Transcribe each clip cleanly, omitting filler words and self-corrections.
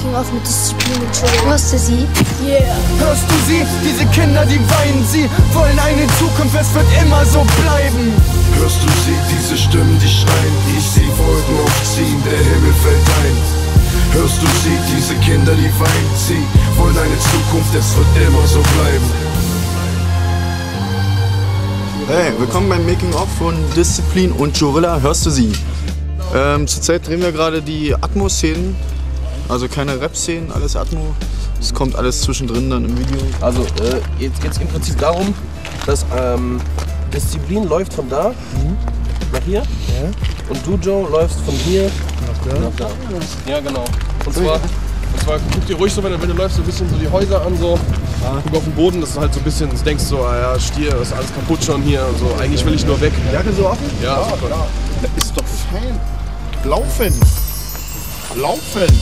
Making-of mit Disziplin und Joe. Hörst du sie? Yeah. Hörst du sie? Diese Kinder, die weinen, sie wollen eine Zukunft, es wird immer so bleiben. Hörst du sie? Diese Stimmen, die schreien, ich sehe Wolken aufziehen, der Himmel fällt ein. Hörst du sie? Diese Kinder, die weinen, sie wollen eine Zukunft, es wird immer so bleiben. Hey, willkommen beim Making-of von Disziplin und Jorilla. Hörst du sie? Zurzeit drehen wir gerade die Atmo-Szenen, also keine Rap-Szenen, alles Atmo. Es kommt alles zwischendrin dann im Video. Also jetzt geht es im Prinzip darum, dass Disziplin läuft von da nach hier und du, Joe, läufst von hier nach da. Ja, genau. Und zwar guck dir ruhig so, wenn du läufst, so ein bisschen so die Häuser an, so. Guck auf den Boden, dass du halt so ein bisschen denkst, so, ah ja, Stier, das ist alles kaputt schon hier und so. Eigentlich will ich nur weg. Jacke so offen? Ja, super. Das ist doch fein. Laufen. Laufen.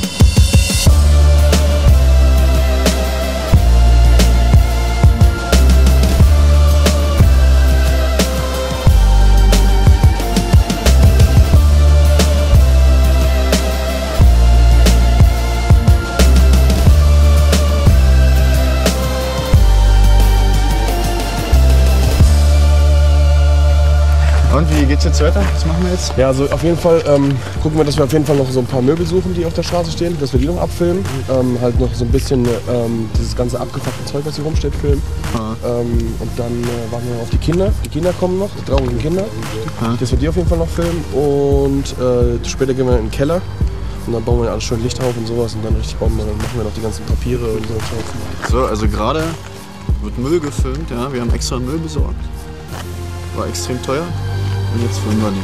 Und wie geht's jetzt weiter? Was machen wir jetzt? Ja, also auf jeden Fall gucken wir, dass wir auf jeden Fall noch so ein paar Möbel suchen, die auf der Straße stehen, dass wir die noch abfilmen. Halt noch so ein bisschen dieses ganze abgefuckte Zeug, was hier rumsteht, filmen. Und dann warten wir auf die Kinder. Die Kinder kommen noch, die traurigen Kinder. Dass wir die auf jeden Fall noch filmen. Und später gehen wir in den Keller. Und dann bauen wir alles schön Licht drauf und sowas. Und dann richtig bauen wir, dann machen wir noch die ganzen Papiere und so. So, also gerade wird Müll gefilmt. Ja, wir haben extra Müll besorgt. War extrem teuer. Und jetzt filmen wir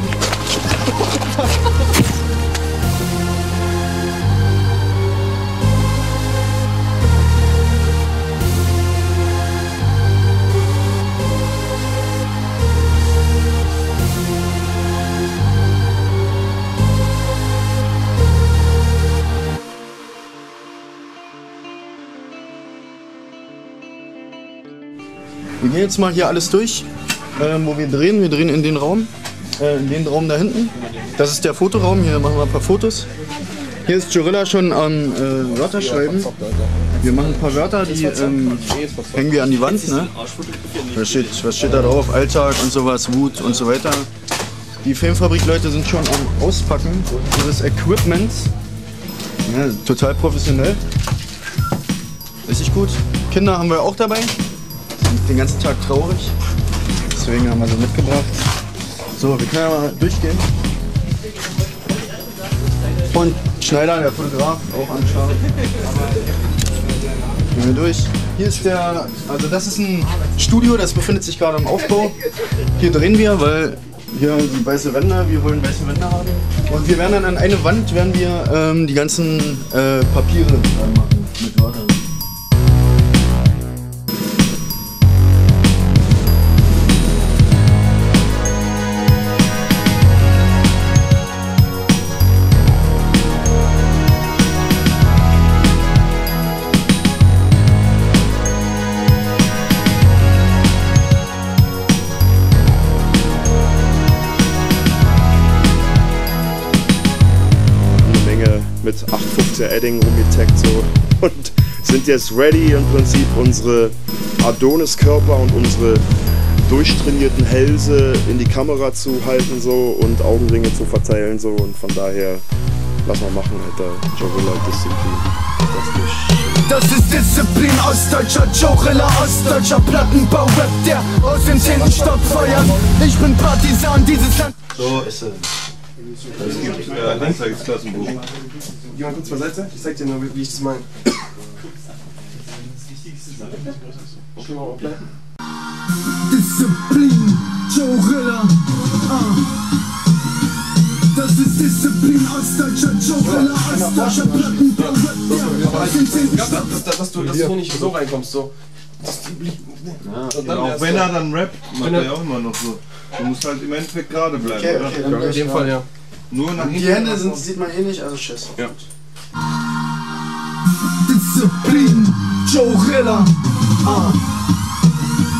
den. Wir gehen jetzt mal hier alles durch, wo wir drehen. Wir drehen in den Raum da hinten. Das ist der Fotoraum, hier machen wir ein paar Fotos. Hier ist Jorilla schon am Wörter schreiben. Wir machen ein paar Wörter, die hängen wir an die Wand. Ne? Was steht da drauf? Alltag und sowas, Wut und so weiter. Die Filmfabrik-Leute sind schon am Auspacken ihres Equipments. Ja, total professionell. Richtig gut. Kinder haben wir auch dabei. Sind den ganzen Tag traurig. Deswegen haben wir sie mitgebracht. So, wir können ja mal durchgehen. Und Schneider, der Fotograf, auch anschauen. Gehen wir durch. Hier ist also das ist ein Studio, das befindet sich gerade im Aufbau. Hier drehen wir, weil hier die weiße Wände, wir wollen weiße Wände haben. Und wir werden dann an eine Wand die ganzen Papiere dran machen mit Wörtern. Mit 850er Edding rumgetaggt so und sind jetzt ready, im Prinzip unsere Adonis-Körper und unsere durchtrainierten Hälse in die Kamera zu halten so und Augenringe zu verteilen so, und von daher lass mal machen, Alter. Jorilla Disziplin. Das ist Disziplin, ostdeutscher Jorilla, ostdeutscher Plattenbau-Rap, der aus dem 10. Stock feuert. Ich bin Partisan dieses Land. So ist es. Klassenbuch. Geh mal kurz beiseite, ich zeig dir nur, wie ich das meine. Disziplin, Jorilla, das ist Disziplin, ostdeutscher Jorilla, ostdeutscher Plattenbau, dass du hier nicht so reinkommst, so. Ja, auch wenn er dann rappt, macht er ja auch immer noch so. Du musst halt im Endeffekt gerade bleiben, oder? In dem Fall, ja. Nur nach hinten. Die Hände sieht man eh nicht, also Schiss. Ja. Disziplin, Jorilla,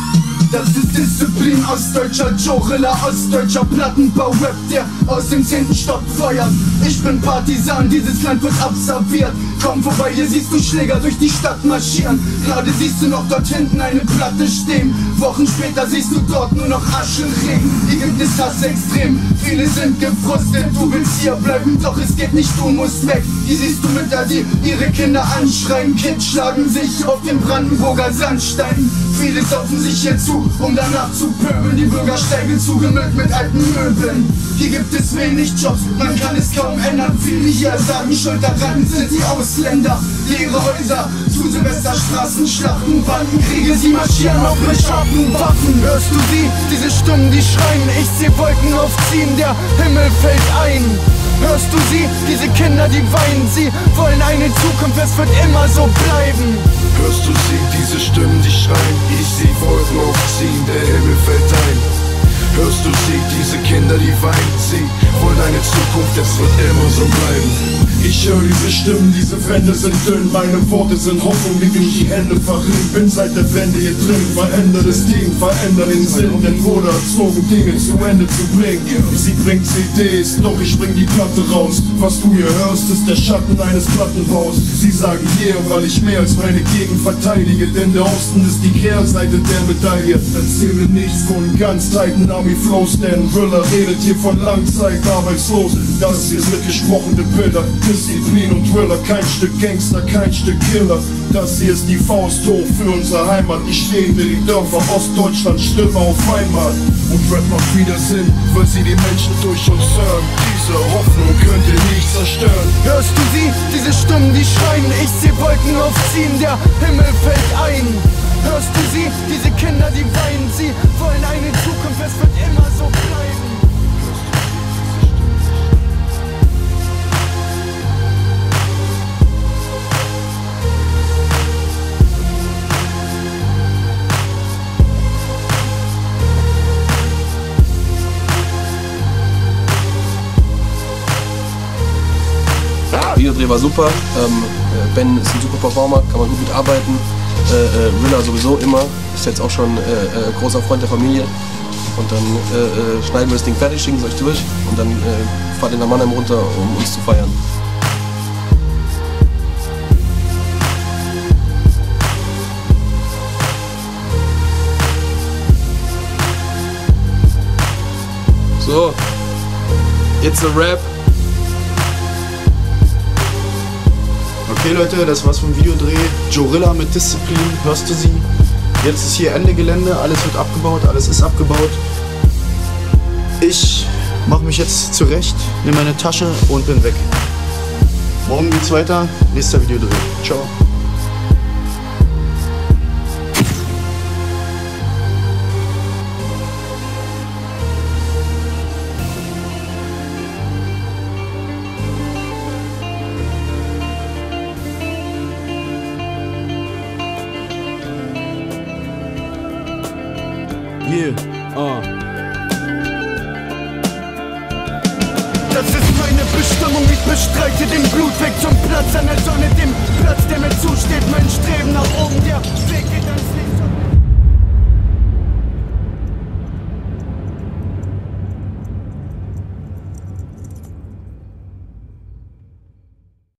Das ist Disziplin, ostdeutscher Jorilla, ostdeutscher Plattenbau-Rap, der aus dem 10. Stock feuert. Ich bin Partisan, dieses Land wird abserviert. Komm vorbei, hier siehst du Schläger durch die Stadt marschieren. Gerade siehst du noch dort hinten eine Platte stehen. Wochen später siehst du dort nur noch Aschenregen. Hier gibt es Hass extrem, viele sind gefrustet. Du willst hier bleiben, doch es geht nicht, du musst weg. Hier siehst du Mütter, die ihre Kinder anschreien. Kids schlagen sich auf den Brandenburger Sandstein. Viele saufen sich hier zu, um danach zu pöbeln. Die Bürgersteige zugemüllt mit alten Möbeln. Hier gibt es wenig Jobs, man kann es kaum ändern. Viele hier sagen, schuld daran sind die Ausländer. Leere Häuser, zu Silvester Straßenschlachten, Bandenkriege, sie marschieren auf mit scharfen Waffen. Hörst du sie, diese Stimmen, die schreien? Ich seh Wolken aufziehen, der Himmel fällt ein. Hörst du sie, diese Kinder, die weinen? Sie wollen eine Zukunft, es wird immer so bleiben. Hörst du sie, diese Stimmen, die schreien? Ich seh Wolken aufziehen, der Himmel fällt ein. Hörst du sie, diese Kinder, die weinen? Sie wollen eine Zukunft, es wird immer so bleiben. Ich höre diese Stimmen, diese Wände sind dünn. Meine Worte sind Hoffnung, die durch die Hände verrinnt. Bin seit der Wende hier drin, verändere das Ding, verändere den Sinn. Denn wurde erzogen, Dinge zu Ende zu bringen. Sie bringt CDs, doch ich bring die Platte raus. Was du hier hörst, ist der Schatten eines Plattenbaus. Sie sagen yeah, weil ich mehr als meine Gegend verteidige. Denn der Osten ist die Kehrseite der Medaille. Erzähle nichts von Ganzzeiten, Army-Flows, denn Rilla redet hier von Langzeit arbeitslos. Das hier ist mitgesprochene Bilder. Disziplin und Thriller, kein Stück Gangster, kein Stück Killer. Das hier ist die Faust hoch für unsere Heimat. Ich rede die Dörfer Ostdeutschland, Stimme auf einmal. Und Rap macht wieder Sinn, weil sie die Menschen durch uns hören. Diese Hoffnung könnt ihr nicht zerstören. Hörst du sie, diese Stimmen, die schreien? Ich seh Wolken aufziehen, der Himmel fällt ein. Hörst du sie, diese Kinder, die weinen? Sie wollen eine Zukunft, es wird immer so bleiben. Videodreh war super, Ben ist ein super Performer, kann man gut mitarbeiten. Rilla sowieso immer, ist jetzt auch schon großer Freund der Familie. Und dann schneiden wir das Ding fertig, schicken es euch durch und dann fahrt ihr nach Mannheim runter, um uns zu feiern. So, it's a rap. Okay Leute, das war's vom Videodreh. Jorilla mit Disziplin, hörst du sie? Jetzt ist hier Ende Gelände, alles wird abgebaut, alles ist abgebaut. Ich mache mich jetzt zurecht, nehme meine Tasche und bin weg. Morgen geht's weiter, nächster Videodreh. Ciao. Yeah, Das ist meine Bestimmung, ich bestreite den Blutweg zum Platz an der Sonne, dem Platz, der mir zusteht, mein Streben nach oben, der